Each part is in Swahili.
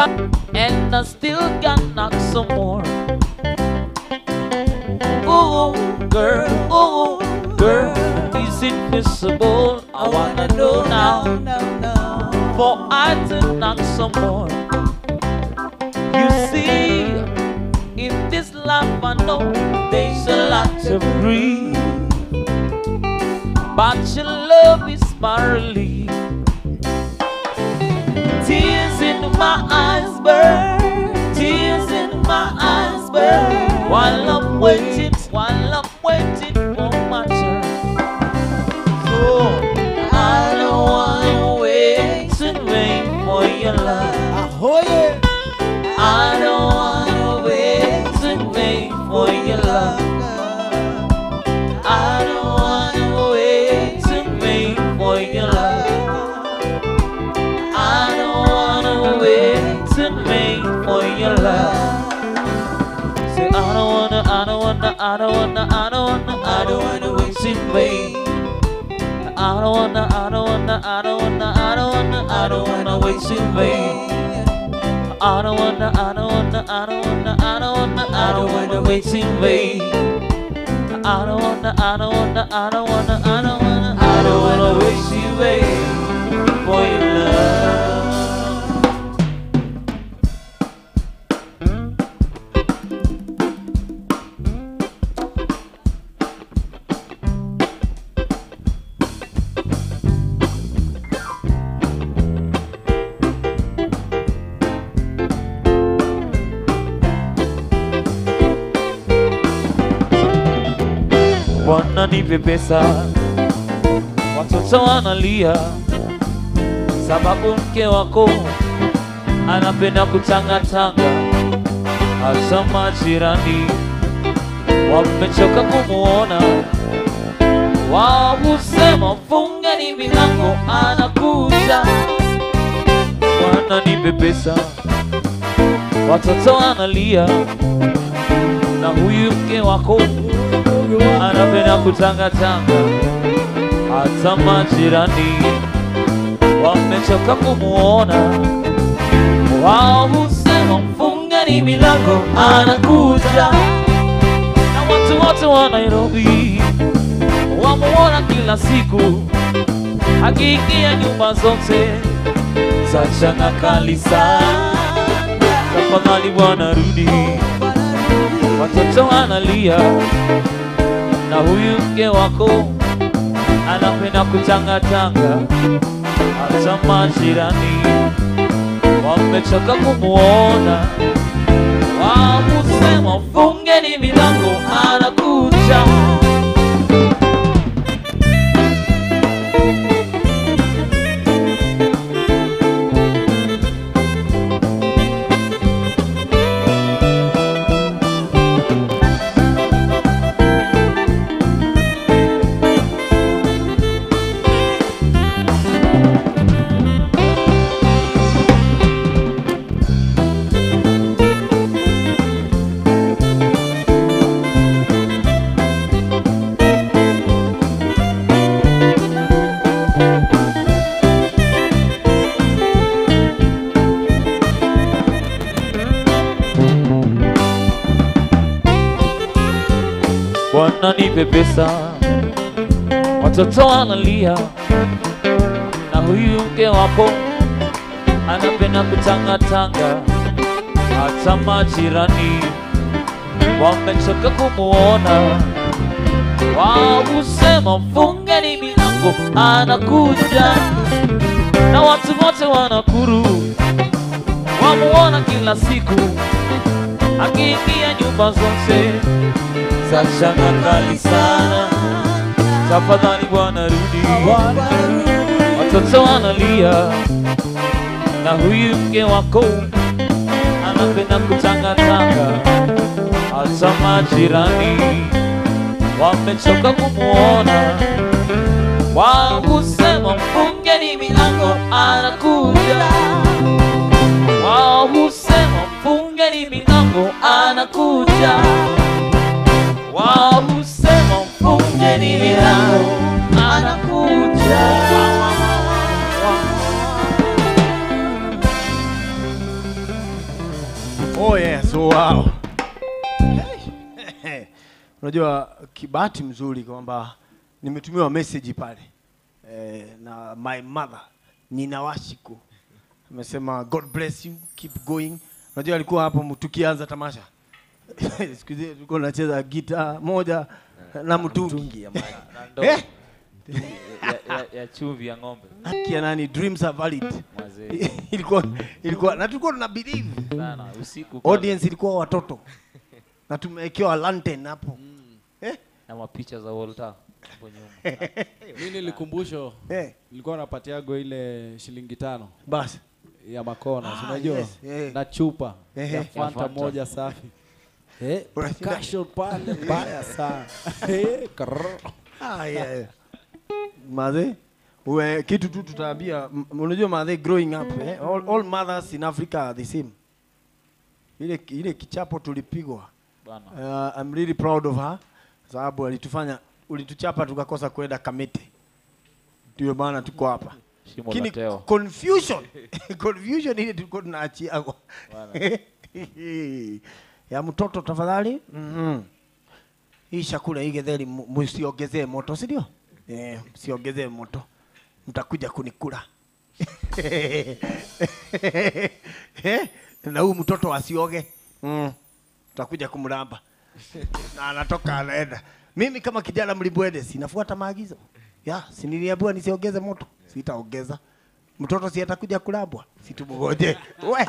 and I still got knock some more. Oh, girl, is it visible? I wanna know now, for I to knock some more. You see, in this life I know there's a lot to breathe, but your love is my relief. Tears in my eyes burn, tears in my eyes burn, while I'm waiting for my turn. So I don't wanna wait and wait for your love. I don't wanna wait and wait for your love. I don't wanna wait and wait for your love. I don't wanna wait and wait for your love. Say I don't wanna wait and wait. I don't wanna wait and wait. I don't wanna wait and wait. I don't wanna wait and wait for your love. Wananipe pesa, watoto wanalia, sababu mke wako anapenda kutangatanga. Hata majirani wamechoka kumuona, wao husema fungeni milango anakuja. Wananipe pesa, watoto wanalia, na huyu mke wako anapenda kutangatanga. Hata majirani wamechoka kumuona, wao husema fungeni milango anakuja. Na watu wote wa Nairobi wamuona kila siku, akiingia nyumba zote za changa kali sana. Tafadhali bwana rudi, watoto wanalia, na huyu mke wako anapenda kutangatanga. Hata majirani wamechoka kumuona, wao husema fungeni milango anakuja. Wananipe pesa, watoto wanalia, na huyu mke wako anapenda kutangatanga. Hata majirani wamechoka kumuona, wao husema fungeni milango anakuja. Na watu wote wa Nakuru wamuona kila siku, akiingia nyumba zote za changa kali sana. Tafadhali bwana rudi, watoto wanalia, na huyu mke wako anapenda kutangatanga. Hata majirani wamechoka kumuona, wao husema fungeni milango anakuja. Wao husema fungeni milango anakuja. Wao husema fungeni milango anakuja. Oh yes, wow. Unajua kibati mzuri kwamba nimetumiwa message pale na my mother Nina Washiku amesema God bless you, keep going. Unajua alikuwa hapo tukianza tamasha siku hizi tulikuwa tunacheza gitaa moja na mtungi ya ya chumvi ya ng'ombe. Akia nani dreams are valid. ilikuwa na tulikuwa tuna believe sana usiku. Audience ilikuwa watoto. Na tumewekewa lantern hapo. Na mapicha za Walter hapo nyuma. Mimi nilikumbusho. Nilikuwa napatiago ile shilingi 5. Basi ya Makona, unajua? Na chupa ya Fanta moja safi. Kasho pale baya sana. Madhe, we kitu tu tutaambia, unajua madhe growing up, all mothers in Africa are the same. Ile kichapo tulipigwa. I'm really proud of her. Sababu ulituchapa tukakosa kwenda Kamete. Ndio maana tuko hapa. Confusion ile tulikuwa tunaachia. Ya mtoto tafadhali. Hii chakula hii getheri msiongezee moto, si ndio? Msiongezee moto. Mtakuja kunikula. Na huyu mtoto asioge. Tutakuja kumramba. Na anatoka anaenda. Mimi kama kijana mlibwede sinafuata maagizo. Si niliambiwa nisiongeze moto. Sitaongeza. Mtoto si atakuja kulabwa. Situmgoje. We.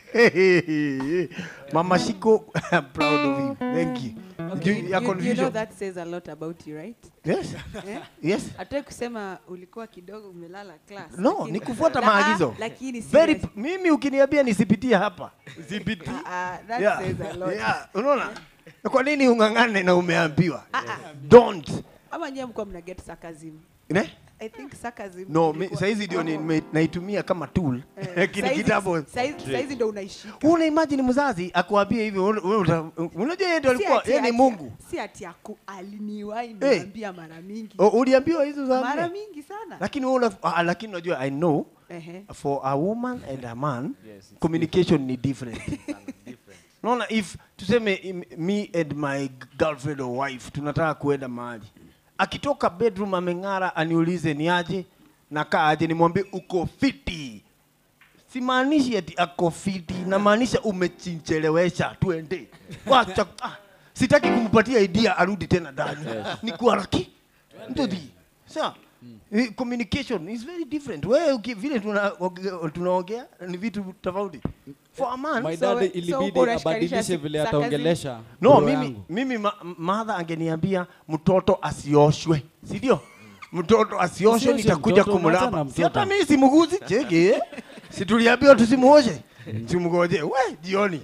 Mama Shiko, I'm proud of you. Thank you. Okay, you know that says a lot about you, right? Yes. Yes. Hata kusema ulikuwa kidogo umelala class. No, ni kufuata maagizo. Lakini mimi ukiniambia nisipitie hapa. Sipitii. That says a lot. Unaona? Kwa nini ungangane na umeambiwa? Don't. Ama nyie mko mna get sarcasm. I think sarcasm. No, saizi ndio naitumia kama tool. Lakini kitabu saizi ndio unaishika. Una imagine mzazi akuambia hivi, unajua yeye ndio alikuwa yeye ni Mungu. Si ati aliniwahi niambia mara mingi. Uliambiwa hizo za mara mingi sana. Lakini unajua I know for a woman and a man communication ni different. Naona if tuseme me and my girlfriend or wife tunataka kuenda mahali. Akitoka bedroom ameng'ara aniulize ni aje na kaa aje, nimwambie uko fiti. Simaanishi ati ako fiti, na maanisha umechelewesha tuende. Wacha sitaki kumpatia idea arudi tena ndani. Ni kuharaki. Ndodi. Sawa? Communication is very different. Wewe vile tunaongea ni vitu tofauti. For a man, my dad ilibidi abadilishe vile ataongelesha. No, mimi mother angeniambia mtoto asioshwe. Si ndio? Mtoto asioshwe nitakuja kumlamba. Si hata mimi simuguzi. Chege. Si tuliambiwa tusimuoshe. Simgoje. We, jioni.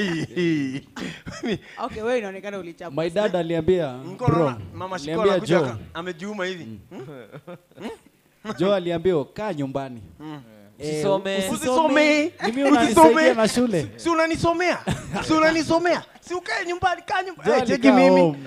Okay, wewe inaonekana ulichapa. My dad aliambia bro. Mama Shiko anakuja amejiuma hivi. Joe aliambiwa kaa nyumbani. Usisome. Mimi unanisaidia na shule. Si unanisomea. Si ukae nyumbani, kaa nyumbani. Cheki mimi.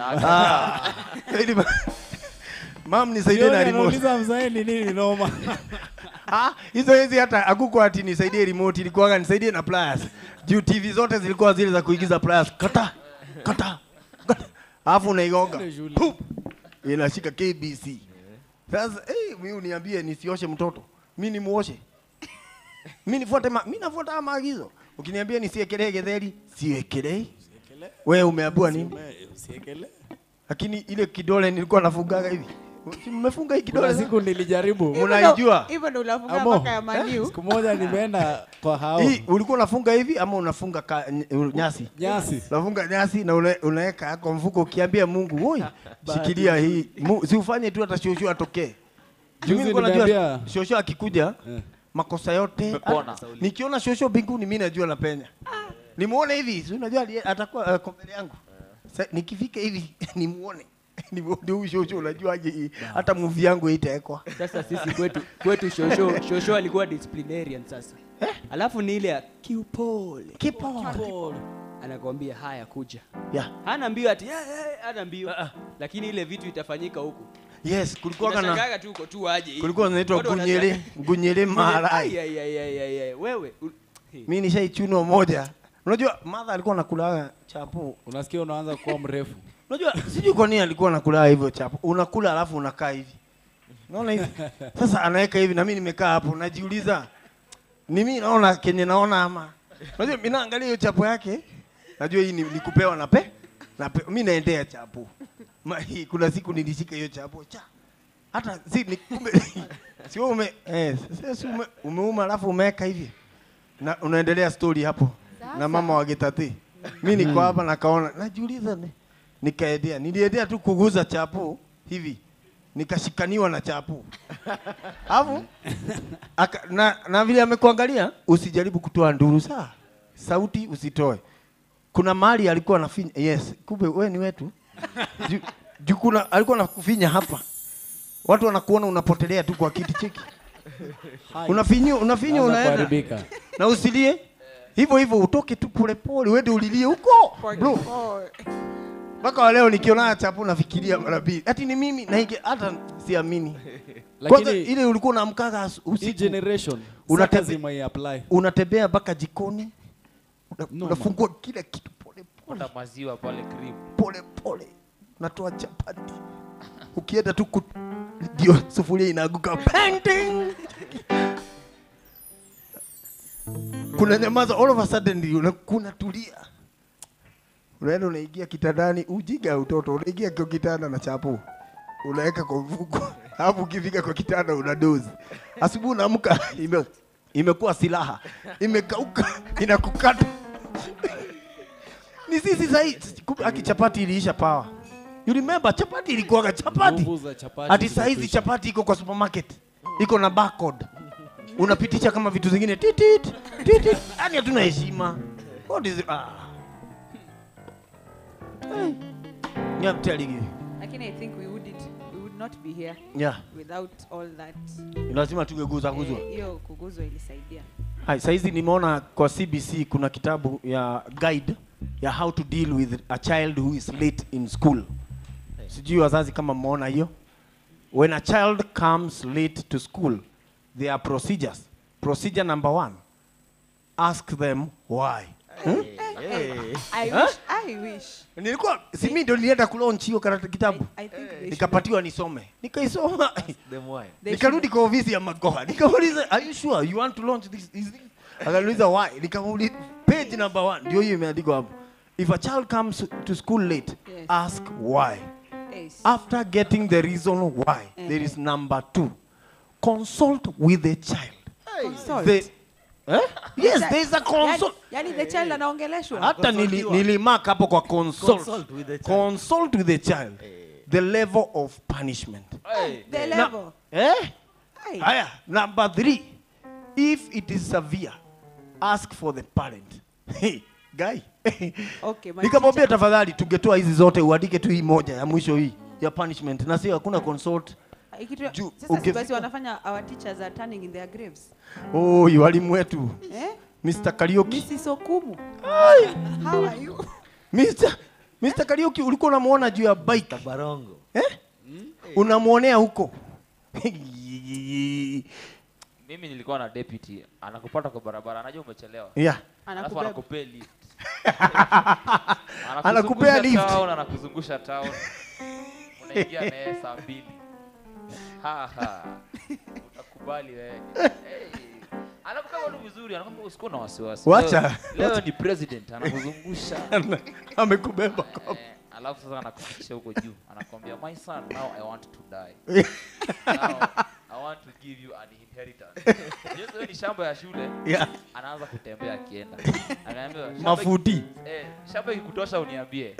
Mam nisaidie na remote. Unauliza mzae ni nini noma. Hizo hata hakuko ati nisaidie remote, ilikuwa nisaidie na pliers. Juu TV zote zilikuwa zile za kuigiza pliers. Kata. Alafu unaigonga. Inashika KBC. Sasa mimi uniambie nisioshe mtoto. Mimi nimuoshe. Mimi nafuata maagizo. Ukiniambia nisiekelee getheri, siwekelee. Wewe umeambiwa nini? Usiekelee. Lakini ile kidole nilikuwa nafungaga hivi. Mmefunga hii kidole. Kuna siku nilijaribu. Unaijua? Hivyo ndio unafunga mpaka ya maniu. Siku moja nimeenda kwa hao. Hii ulikuwa unafunga hivi ama unafunga nyasi? Nyasi. Unafunga nyasi na unaweka kwa mfuko ukiambia Mungu, "Oi, shikilia hii." Si ufanye tu hata shosho atokee. Mimi niko najua shosho akikuja makosa yote. Nikiona shosho mbinguni mimi najua napenya. Nimuone hivi, si unajua atakuwa mbele yangu. Nikifika hivi nimuone. Ndio shosho unajuaje hata movie yangu itaekwa. Sasa sisi kwetu shosho alikuwa disciplinarian sasa. Alafu ni ile ya kiupole. Anakuambia haya kuja. Hana mbio ati hana mbio. Lakini ile vitu itafanyika huko. Yes, kulikuwa kana tu uko tu aje. Kulikuwa inaitwa gunyele marai. Wewe mimi nishaichuno moja. Unajua mother alikuwa anakula chapo. Unasikia unaanza kuwa mrefu. Unajua sijui kwa nini alikuwa anakula hivyo chapo. Unakula alafu unakaa hivi. Unaona hivi? Sasa anaweka hivi na mimi nimekaa hapo najiuliza ni mimi naona kenye naona ama. Unajua mimi naangalia hiyo chapo yake. Najua hii ni kupewa na mimi naendea chapo. Kuna siku nilishika hiyo chapo. Hata si ni kumbe sio umeuma alafu umeweka hivi. Na unaendelea story hapo. Na mama wa Getate. Mimi niko hapa nakaona najiuliza niliendea tu kuguza chapo hivi. Nikashikaniwa na chapo. Hapo na vile amekuangalia usijaribu kutoa nduru saa. Sauti usitoe. Kuna mahali alikuwa anafinya. Yes, kumbe wewe ni wetu. Kuna alikuwa anakufinya hapa. Watu wanakuona unapotelea tu kwa kiti cheki. Unafinya unaenda. Na usilie. Hivyo utoke tu polepole uende ulilie huko. Bro. Mpaka leo nikiona chapo nafikiria mara mbili. Ati ni mimi na hata siamini. Kwanza ile ulikuwa unamkaga usiku generation unatembea mpaka jikoni. Unafungua kila kitu pole pole. Hata maziwa pale cream. Pole pole. Unatoa chapati. Ukienda tu ndio sufuria inaanguka. Painting. Kuna nyamaza all of a sudden kuna tulia. Unaenda unaingia kitandani, ujiga utoto, unaingia kwa kitanda na chapo. Unaweka kwa mfuko. Hapo ukifika kwa kitanda unadozi. Asubuhi unaamka imekuwa silaha. Imekauka, inakukata. Ni sisi zaidi akichapati iliisha power. You remember chapati ilikuwa chapati. Hadi saizi chapati iko kwa supermarket. Iko na barcode. Unapitisha kama vitu zingine titit. Yaani hatuna heshima. What is it? I'm telling you. I think we would not be here without all that. Lazima tungeguzwa. Hiyo kuguzwa ilisaidia. Hai, saizi nimeona kwa CBC kuna kitabu ya guide ya how to deal with a child who is late in school. Sijui wazazi kama mmeona hiyo. When a child comes late to school, there are procedures. Procedure number 1, ask them why. I wish. Nilikuwa mimi ndio nilienda kulaunch hiyo kitabu. Nikapatiwa nisome. Nikaisoma. Nikarudi kwa ofisi ya Magoha. Nikauliza, "Are you sure you want to launch this?" Akauliza why? Nikauliza page number 1 ndio hiyo imeandikwa hapo. If a child comes to school late, ask why. After getting the reason why, there is number 2. Consult with the child. Consult. Yes, there is a consult. Yani the child anaongeleshwa. Hata nilimark hapo kwa consult with the child. Consult with the child. The level of punishment. The level. Haya, number 3. If it is severe, ask for the parent. Hey, guy. Okay, nikamwambia tafadhali tungetoa hizi zote uandike tu hii moja ya mwisho hii ya punishment na sio hakuna consult. Sasa basi wanafanya our teachers are turning in their graves. Walimu wetu. Mr. Karaoke. Mrs. Okumu. How are you? Mr. Karaoke ulikuwa unamuona juu ya bike Barongo. Unamuonea huko. Mimi nilikuwa na deputy anakupata kwa barabara anajua umechelewa. Alafu anakupea lift. Anakupea lift. Anakuzungusha town. Unaingia naye saa 2. Utakubali wewe. Anakukaa watu vizuri, anakuambia usikuwa na wasiwasi. Leo ni president anakuzungusha. Amekubeba kwa. Alafu sasa anakufikisha huko juu. Anakuambia my son, now I want to die. Now I want to give you an inheritance. Yesu ni shamba ya shule. Anaanza kutembea akienda. Anaambia mafuti. Shamba ikutosha uniambie.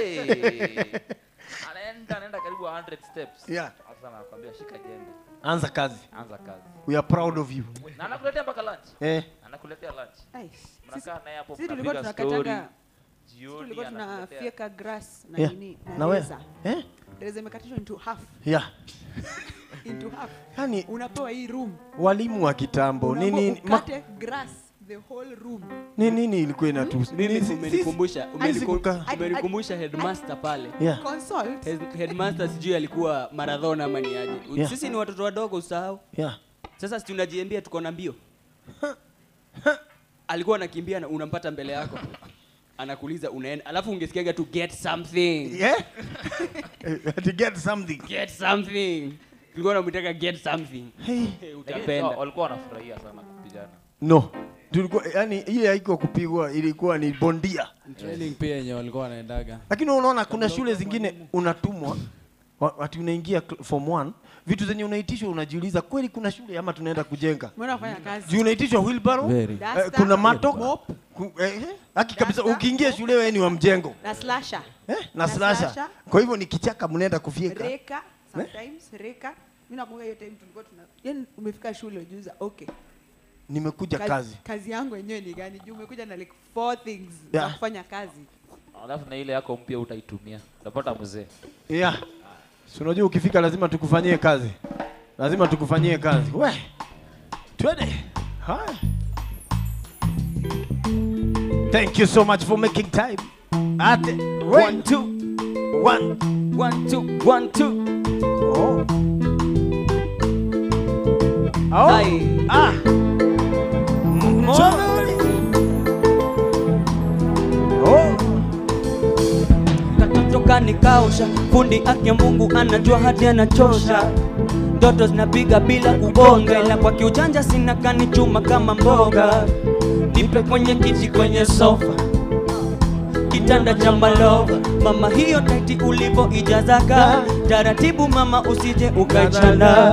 Anaenda karibu 100 steps. Sasa anakuambia shika jembe. Anza kazi. We are proud of you. Na anakuletea mpaka lunch. Anakuletea lunch. Mnakaa naye hapo mnapiga story. Jioni tulikuwa tunafyeka grass na nini na wewe. There is a mekatisho into half. Into half. Yani unapewa hii room. Walimu wa kitambo nini ukate grass the whole room. Nini ilikuwa inatuhusu? Nini umenikumbusha headmaster pale. Consult. Headmaster sijui alikuwa marathon ama ni aje. Sisi ni watoto wadogo usahau. Sasa si tunajiambia tuko na mbio. alikuwa anakimbia na unampata mbele yako. Anakuuliza unaenda, alafu ungesikiaga to get something. Yeah? To get something. Get something. Tulikuwa tunamtaka get something. Utapenda. Walikuwa wanafurahia sana kupigana. No. Tulikuwa yani ile haiko kupigwa, ilikuwa ni bondia. Training pia yenye walikuwa wanaendaga. Lakini unaona kuna shule zingine unatumwa watu unaingia form 1, vitu zenye unaitishwa unajiuliza kweli kuna shule ama tunaenda kujenga. Mbona unafanya kazi? Juu unaitishwa wheelbarrow, kuna mato, haki kabisa ukiingia shule wewe ni wa mjengo. Na slasher. Na slasher. Kwa hivyo ni kichaka mnaenda kufyeka. Reka, sometimes reka. Mimi nakumbuka hiyo time tulikuwa yani umefika shule ujuza, okay. Nimekuja kazi. Kazi yangu yenyewe ni gani? Juu umekuja na like 4 things za kufanya kazi. Alafu na ile yako mpya utaitumia. Utapata mzee. Yeah. Si unajua ukifika lazima tukufanyie kazi. Lazima tukufanyie kazi. We. Twende. Hi. Thank you so much for making time. Ate. 1 2 1 1 2 1 2. Oh. Oh. Ai. Ah. Oh. Katotoka nikaosha, fundi aki Mungu anajua hadi anachosha. Ndoto zinapiga bila kubonga, ila kwa kiujanja sina kanichuma kama mboga. Nipe kwenye kiti kwenye sofa, kitanda cha malova. Mama hiyo taiti ulipo ijazaga, taratibu mama usije ukaichana.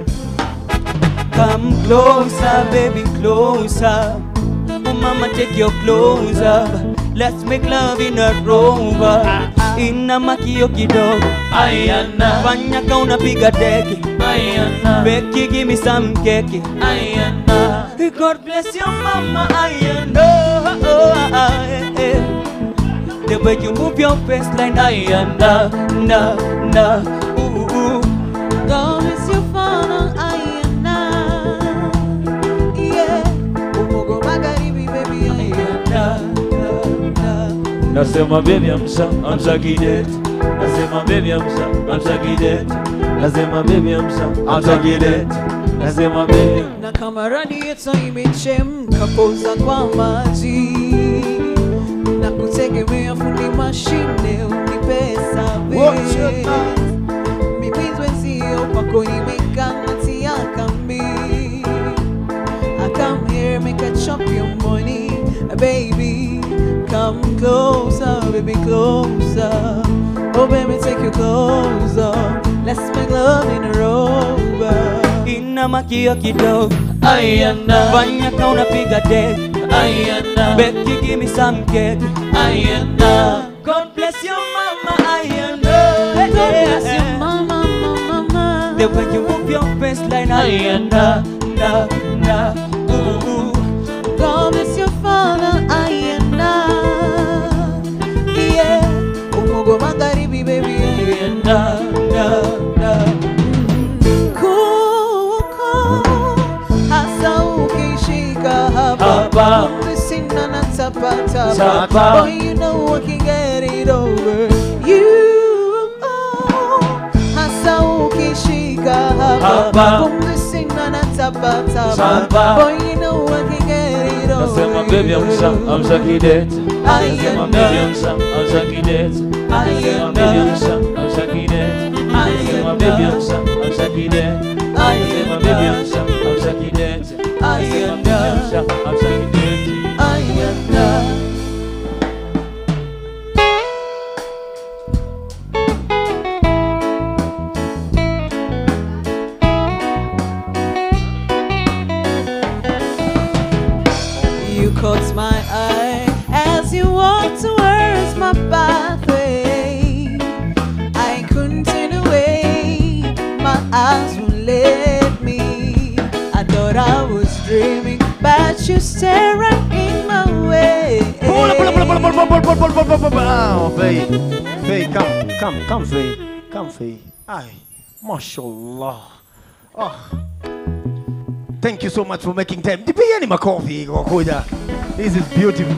Come closer baby closer, oh mama take your clothes up. Let's make love in a rover. Ina makio kidogo Ayana. Fanya ka unapiga deki Ayana. Becky give me some cake Ayana. God bless your mama Ayana. The way you move your face like Ayana. Na na ooh. God bless your father Ayana. Yeah. Umogo magharibi baby Ayana. Nasema baby amsha kidet. Nasema baby amsha kidet. Nasema baby amsha kidet. Nasema baby. Na kama radiator imechemka poza kwa maji, na kutegemea fundi mashine unipe service. Mimi zwenzio kwako nimekanatia kambi. I come here make a chop your money, baby. Come closer, baby, closer. Oh, baby, take your clothes off. Let's make love in a rover. Ina makio kidogo Ayana. Fanya ka unapiga deki Ayana. Becky give me some cake Ayana. God bless your mama Ayana. God bless your mama, mama. The way you move your face like Ayana. Na na ooh. God bless your father Ayana. Yeah. Umogo magharibi baby Ayana. Na na Kuko hasa ukishika hapa sina na tapa. Boy, you know I can get it over you. Hasa ukishika hapa sina na tapa. Boy, you know I can get it over Nasema baby amsha kidet. Nasema baby amsha kidet. Nasema baby amsha kidet. Nasema baby amsha kidet. Nasema baby amsha kidet. Nasema baby amsha kidet. Ayana. You caught my eye as you walked towards my pathway. I couldn't turn away, my eyes won't let me. I thought I was dreaming, but you stare right in my way. Oh, Faye. Faye, come, Faye. Come, Faye. Aye. Mashallah. Oh. Thank you so much for making time. Dipigeni makofi kwa kuja. This is beautiful.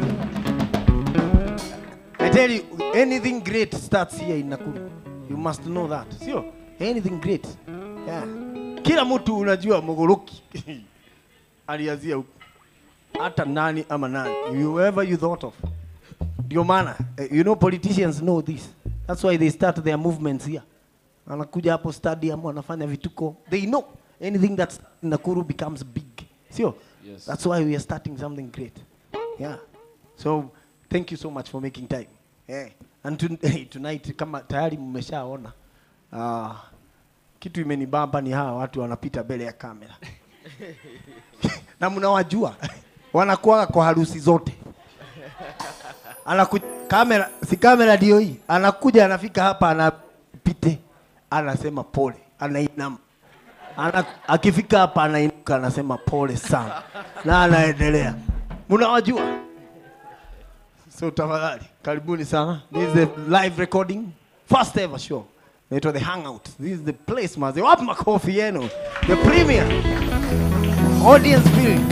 I tell you, anything great starts here in Nakuru. You must know that. Sio? Anything great. Yeah. Kila mtu unajua Mogoroki. Alianzia huko. hata nani ama nani, whoever you thought of. Ndio maana, you know, politicians know this. That's why they start their movements here. Anakuja hapo stadium, wanafanya vituko. They know anything that's in Nakuru becomes big. Sio? Yes. That's why we are starting something great. Yeah. So, thank you so much for making time. Yeah. And tonight, kama tayari mmeshaona, kitu imenibamba ni hawa watu wanapita mbele ya kamera. Na mnawajua, wanakuwa kwa harusi zote. Kamera, si kamera ndio hii. Anakuja anafika hapa anapite, anasema pole, anainama. Akifika hapa anainuka anasema pole sana. Na anaendelea. Mnawajua? So tafadhali, karibuni sana. This is the live recording, first ever show. It was the hangout. This is the place, maze. Wapi makofi yenu? The premier audience feeling.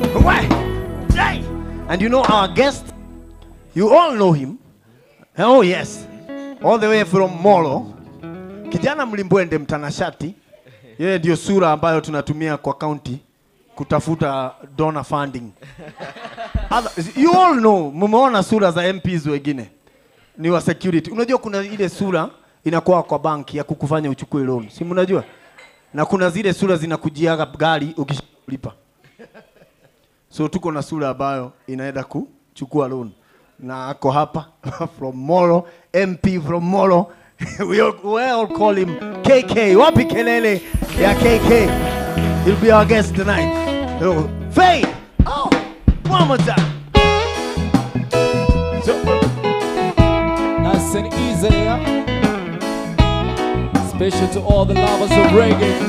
And you know our guest, you all know him. Oh yes, all the way from Molo. Kijana mlimbwende mtanashati. Yeye ndio sura ambayo tunatumia kwa county kutafuta donor funding. You all know, mumeona sura za MPs wengine ni wa security. Unajua kuna ile sura inakuwa kwa banki ya kukufanya uchukue loan. Si mnajua? Na kuna zile sura zinakujiaga gari ukishalipa. So tuko na sura ambayo inaenda kuchukua loan. Na ako hapa from Molo, MP from Molo. we all call him KK. Wapi kelele ya KK? He'll be our guest tonight. So, Faye. Oh, one more time. So, nice and easy, yeah? Special to all the lovers of reggae.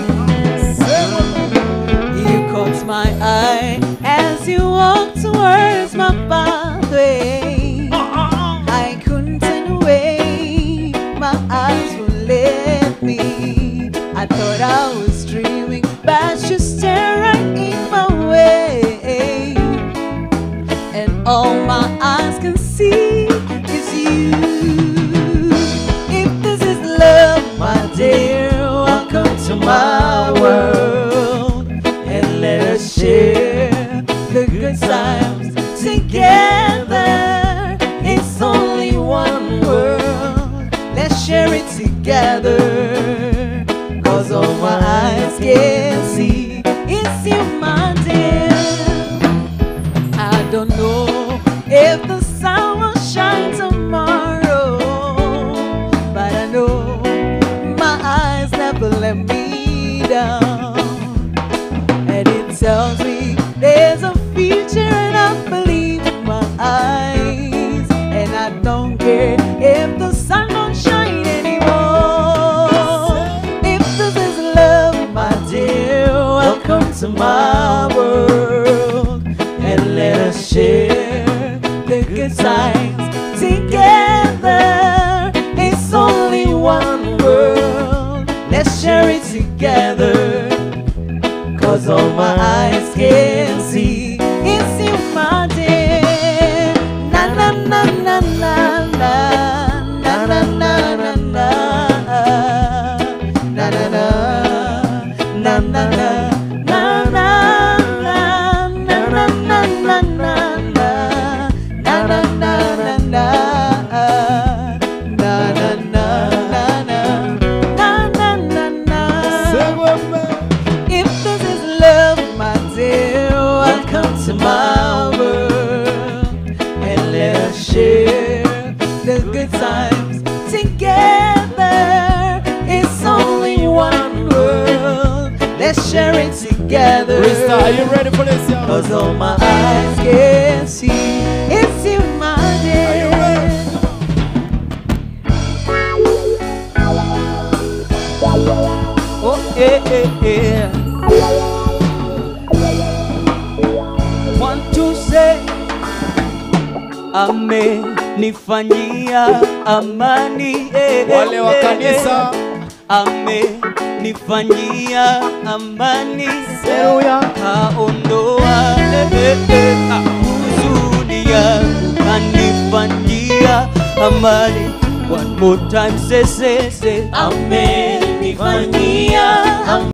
You caught my eye as you walked towards my pathway. I couldn't turn away, my eyes wouldn't let me. I thought I was dreaming, but you stared right in my way. And all my eyes can see is you. If this is love, my dear, welcome to my world. And let us share the good times together. It's only one world, let's share it together. Cause all my eyes can see is you, my dear. I don't know if the sun will shine tomorrow, but I know my eyes never let me down. And it tells me there's a future, and I believe in my eyes. And I don't care if the sun don't shine anymore. If this is love, my dear, welcome to my world. And let us share the good times together. It's only one world, let's share it together. Cause all my eyes can see is you, my dear. Na na na na na na na na na na na na na na na to my world, and let us share the good times together. It's only one world, let's share it together. Rista, are you ready for this, y'all? Cause all my eyes can see it's you, my dear. Are you ready? Oh yeah, yeah, yeah. Want to say amenifanyia amani, wale wa kanisa amenifanyia amani, Haleluya. kaondoa huzuni yangu, kanifanyia amani. One more time, say amenifanyia amani.